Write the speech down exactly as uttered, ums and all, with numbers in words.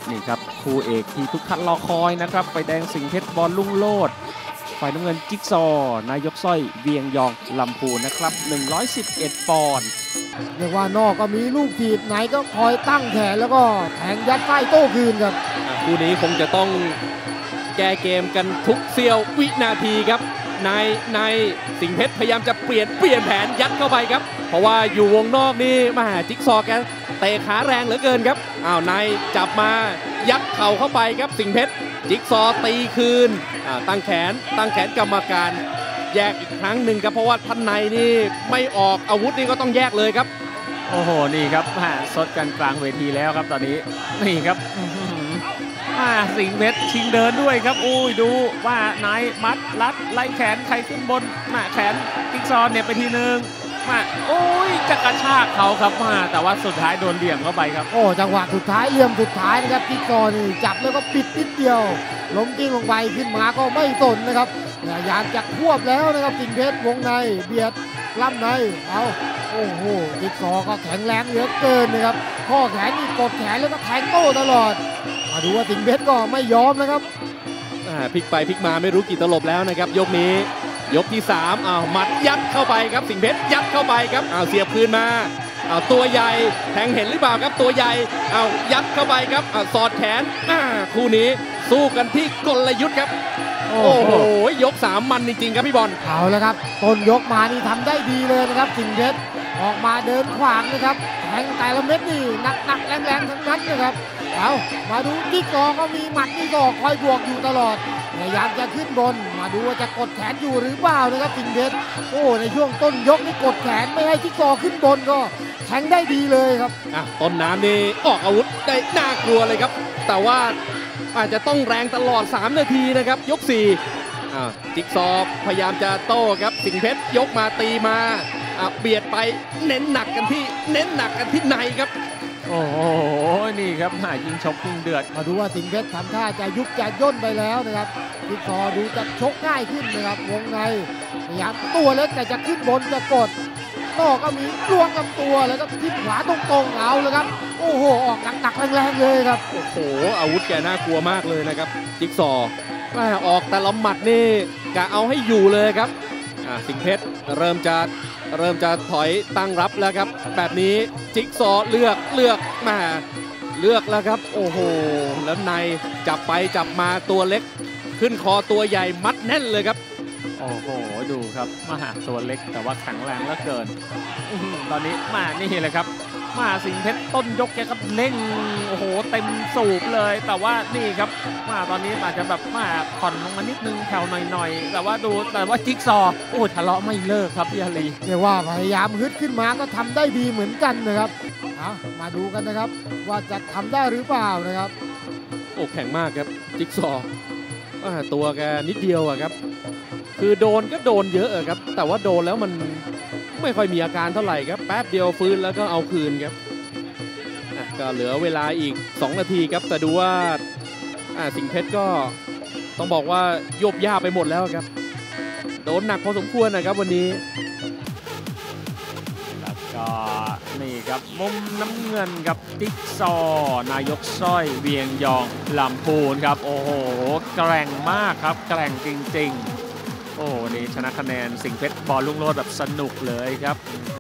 นี่ครับคู่เอกที่ทุกท่านรอคอยนะครับไฟแดงสิงห์เพชรบอลลุ่งโลดฝ่ายน้ำเงินจิ๊กซอนายกสร้อยเวียงยองลำพูนนะครับหนึ่งร้อยสิบเอ็ดปอนด์เรียกว่านอกก็มีลูกถีบไหนก็คอยตั้งแขนแล้วก็แทงยัดใต้โต้คืนครับคู่นี้คงจะต้องแก้เกมกันทุกเสี้ยววินาทีครับนายนายสิงห์เพชรพยายามจะเปลี่ยนเปลี่ยนแผนยัดเข้าไปครับเพราะว่าอยู่วงนอกนี่มาจิ๊กซอแกเตะขาแรงเหลือเกินครับอ้าวนายจับมายัดเข่าเข้าไปครับสิงห์เพชรจิ๊กซอตีคืนตั้งแขนตั้งแขนกรรมการแยกอีกครั้งหนึ่งครับเพราะว่าท่านในนี่ไม่ออกอาวุธนี่ก็ต้องแยกเลยครับโอ้โหนี่ครับสดกันกลางเวทีแล้วครับตอนนี้นี่ครับสิงห์เพชรชิงเดินด้วยครับอุ้ยดูว่านายมัดรัดไล่แขนใครขึ้นบนมาแขนจิ๊กซอเนี่ยไปทีนึงมาโอ้ยจะกระชากเขาครับมาแต่ว่าสุดท้ายโดนเหลี่ยมเข้าไปครับโอ้จังหวะสุดท้ายเหลี่ยมสุดท้ายนะครับจิ๊กซอนี่จับแล้วก็ปิดนิดเดียวล้มกิ้งลงไปขึ้นมาก็ไม่สนนะครับอยากจะควบแล้วนะครับสิงห์เพชรวงในเบียดล่ำในเอาโอ้โหจิ๊กซอก็แข็งแรงเหลือเกินนะครับข้อแขนนี่กดแขนแล้วก็แทงโต้ตลอดมาดูว่าสิงห์เพชรก็ไม่ยอมนะครับพลิกไปพลิกมาไม่รู้กี่ตลบแล้วนะครับยกนี้ยกที่สามอ้าวหมัดยัดเข้าไปครับสิงห์เพชรยัดเข้าไปครับอ้าวเสียบคืนมาอ้าวตัวใหญ่แทงเห็นหรือเปล่าครับตัวใหญ่อ้าวยัดเข้าไปครับอ้าวสอดแขนอ่าคู่นี้สู้กันที่กลยุทธ์ครับโอ้โหยกสามมันจริงๆครับพี่บอลเอาแล้วครับต้นยกมานี่ทำได้ดีเลยนะครับสิงห์เพชรออกมาเดินขวางนะครับแทงแต่ละเม็ดนี่หนักๆแรงๆทั้งนั้นนะครับเอามาดูจิ๊กซอก็มีหมัดนี่ก็คอยบวกอยู่ตลอดพยายามจะขึ้นบนมาดูว่าจะกดแขนอยู่หรือเปล่านะครับสิงห์เพชรโอ้ในช่วงต้นยกนี่กดแขนไม่ให้จิ๊กซอขึ้นบนก็แทงได้ดีเลยครับอ่ะต้นน้ำนี่ออกอาวุธได้น่ากลัวเลยครับแต่ว่าอาจจะต้องแรงตลอดสามนาทีนะครับยกสี่อ่าจิ๊กซอพยายามจะโต้ครับสิงห์เพชรยกมาตีมาอ่ะเบียดไปเน้นหนักกันที่เน้นหนักกันที่ในครับโอ้โหนี่ครับหายิงชกยิงเดือดมาดูว่าสิงห์เพชรทำท่าจะยุบจะย่นไปแล้วนะครับจิ๊กซอดูจะชกง่ายขึ้นนะครับวงในพยายามตัวเล็กแต่จะขึ้นบนจะกดโต้ก็มีลวงลำตัวแล้วก็ทิ่มขวาตรงๆเอาเลยครับโอ้โหออกหนักๆแรงๆเลยครับโอ้โหอาวุธแกน่ากลัวมากเลยนะครับจิ๊กซอออกแต่ละหมัดนี่กะเอาให้อยู่เลยครับสิงห์เพชรเริ่มจะเริ่มจะถอยตั้งรับแล้วครับแบบนี้จิ๊กซอเลือกเลือกมาเลือกแล้วครับโอ้โหแล้วในจับไปจับมาตัวเล็กขึ้นคอตัวใหญ่มัดแน่นเลยครับโอ้โหดูครับมาหาตัวเล็กแต่ว่าแข็งแรงเหลือเกินตอนนี้มานี่เลยครับมาสิงห์เพชรต้นยกแกก็เล่งโอ้โหเต็มสูบเลยแต่ว่านี่ครับมาตอนนี้อาจจะแบบมาผ่อนลงมานิดนึงแถวหน่อยๆแต่ว่าดูแต่ว่าจิ๊กซอโอ้ทะเลาะไม่เลิกครับพี่อาลีเรียกว่าพยายามฮึดขึ้นมาก็ทำได้ดีเหมือนกันนะครับเอามาดูกันนะครับว่าจะทำได้หรือเปล่านะครับโอ้แข็งมากครับจิ๊กซอตัวแกนิดเดียวอะครับคือโดนก็โดนเยอะครับแต่ว่าโดนแล้วมันไม่ค่อยมีอาการเท่าไหร่ครับแป๊บเดียวฟื้นแล้วก็เอาคืนครับก็เหลือเวลาอีกสองนาทีครับแต่ดูว่าสิงห์เพชรก็ต้องบอกว่าโยบย่าไปหมดแล้วครับโดนหนักพอสมควรนะครับวันนี้แล้วก็นี่ครับมุมน้ำเงินกับจิ๊กซอนายกสร้อยเวียงยองลำพูนครับโอ้โหแกร่งมากครับแกร่งจริงๆโอ้นี่ชนะคะแนนสิงห์เพชรบอลลุ่งโลดแบบสนุกเลยครับ